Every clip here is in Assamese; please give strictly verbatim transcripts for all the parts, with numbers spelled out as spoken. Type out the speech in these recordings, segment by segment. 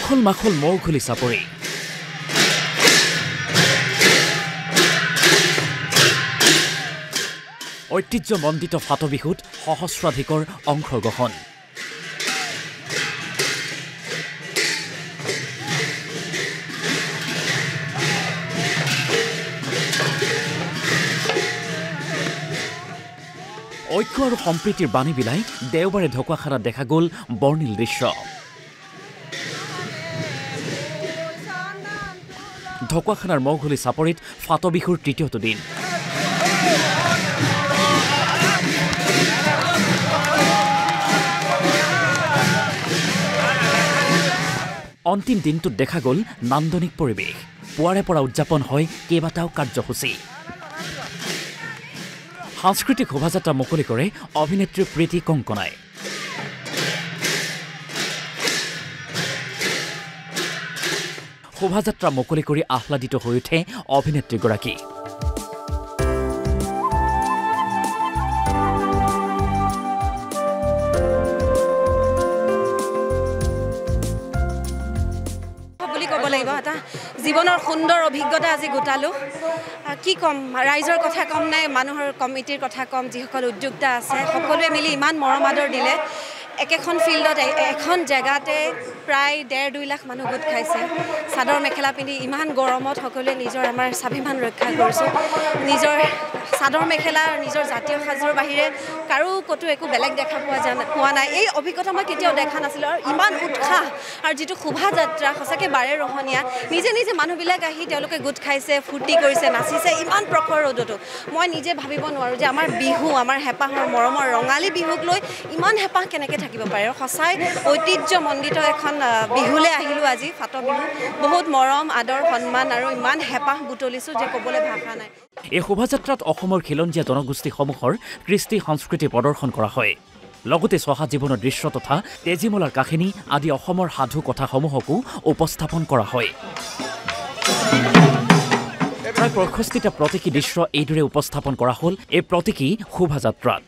উখল মাখল ম'ঘলি চাপৰি ঐতিহ্যমণ্ডিত ফাট বিহুত সহস্ৰাধিকৰ অংশগ্ৰহণ ঐক্য আৰু সম্প্ৰীতিৰ বাণী বিলাই দেওবাৰে ঢকুৱাখানাত দেখা গ'ল বৰ্ণিল দৃশ্য ঢকুৱাখানাৰ ম'ঘলি চাপৰিত ফাট বিহুৰ তৃতীয়টো দিন অন্তিম দিনটোত দেখা গ'ল নান্দনিক পৰিৱেশ পুৱাৰে পৰা উদযাপন হয় কেইবাটাও কাৰ্যসূচী সাংস্কৃতিক শোভাযাত্ৰা মুকলি কৰে অভিনেত্ৰী প্ৰীতি কংকনাই শোভাযাত্ৰা মুকলি কৰি আহ্লাদিত হৈ উঠে অভিনেত্ৰীগৰাকী জীৱনৰ সুন্দৰ অভিজ্ঞতা আজি গোটালো কি কম ৰাইজৰ কথা কম নাই মানুহৰ কমিটিৰ কথা কম যিসকল উদ্যোক্তা আছে সকলোৱে মিলি ইমান মৰম আদৰ দিলে একেখন ফিল্ডত এখন জেগাতে প্ৰায় ডেৰ দুই লাখ মানুহ গোট খাইছে চাদৰ মেখেলা পিন্ধি ইমান গৰমত সকলোৱে নিজৰ আমাৰ স্বাভিমান ৰক্ষা কৰিছোঁ নিজৰ চাদৰ মেখেলা নিজৰ জাতীয় সাজৰ বাহিৰে কাৰো কতো একো বেলেগ দেখা পোৱা যা পোৱা নাই এই অভিজ্ঞতা মই কেতিয়াও দেখা নাছিলোঁ আৰু ইমান উৎসাহ আৰু যিটো শোভাযাত্ৰা সঁচাকৈ বাৰে ৰহণীয়া নিজে নিজে মানুহবিলাক আহি তেওঁলোকে গোট খাইছে ফূৰ্তি কৰিছে নাচিছে ইমান প্ৰখৰ ৰ'দতো মই নিজে ভাবিব নোৱাৰোঁ যে আমাৰ বিহু আমাৰ হেঁপাহৰ মৰমৰ ৰঙালী বিহুক লৈ ইমান হেঁপাহ কেনেকৈ থাকিব পাৰে আৰু সঁচাই ঐতিহ্যমণ্ডিত এখন বিহুলৈ আহিলোঁ আজি ফাট বিহু বহুত মৰম আদৰ সন্মান আৰু ইমান হেঁপাহ বুটলিছোঁ যে ক'বলৈ ভাষা নাই এই শোভাযাত্ৰাত অসমৰ খিলঞ্জীয়া জনগোষ্ঠীসমূহৰ কৃষ্টি সংস্কৃতি প্ৰদৰ্শন কৰা হয় লগতে চহা জীৱনৰ দৃশ্য তথা তেজীমলাৰ কাহিনী আদি অসমৰ সাধু কথাসমূহকো উপস্থাপন কৰা হয় প্ৰায় পঁয়ষষ্ঠিটা প্ৰতীকী দৃশ্য এইদৰে উপস্থাপন কৰা হ'ল এই প্ৰতীকী শোভাযাত্ৰাত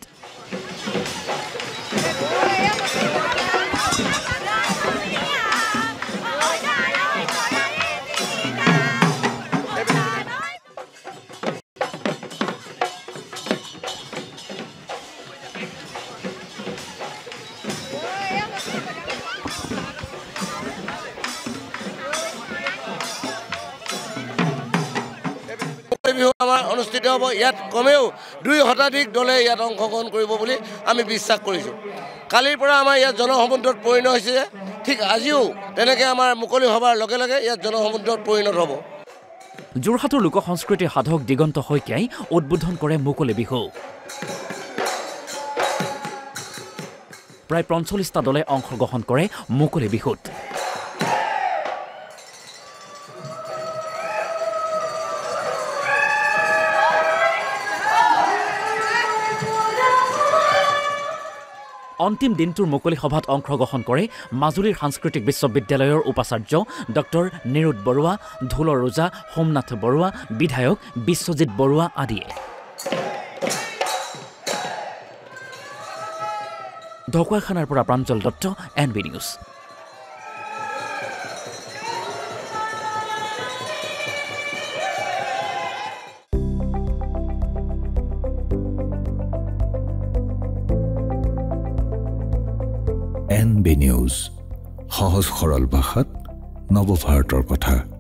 বিহু আমাৰ অনুষ্ঠিত হ'ব ইয়াত কমেও দুই শতাধিক দলে ইয়াত অংশগ্ৰহণ কৰিব বুলি আমি বিশ্বাস কৰিছোঁ কালিৰ পৰা আমাৰ ইয়াত জনসমুদ্ৰত পৰিণত হৈছে ঠিক আজিও তেনেকৈ আমাৰ মুকলি হ'বৰ লগে লগে ইয়াত জনসমুদ্ৰত পৰিণত হ'ব যোৰহাটৰ লোক সংস্কৃতিৰ সাধক দিগন্ত শইকীয়াই উদ্বোধন কৰে মুকলি বিহু প্ৰায় পঞ্চল্লিছটা দলে অংশগ্ৰহণ কৰে মুকলি বিহুত অন্তিম দিনটোৰ মুকলি সভাত অংশগ্ৰহণ কৰে মাজুলীৰ সাংস্কৃতিক বিশ্ববিদ্যালয়ৰ উপাচাৰ্য ডক্টৰ নিৰুদ বৰুৱা ঢোলৰ ৰোজা সোমনাথ বৰুৱা বিধায়ক বিশ্বজিৎ বৰুৱা আদিয়ে ঢকুৱাখানাৰ পৰা Pranjal Dutta N B news N B news সহজ সৰল ভাষাত নৱভাৰতৰ কথা।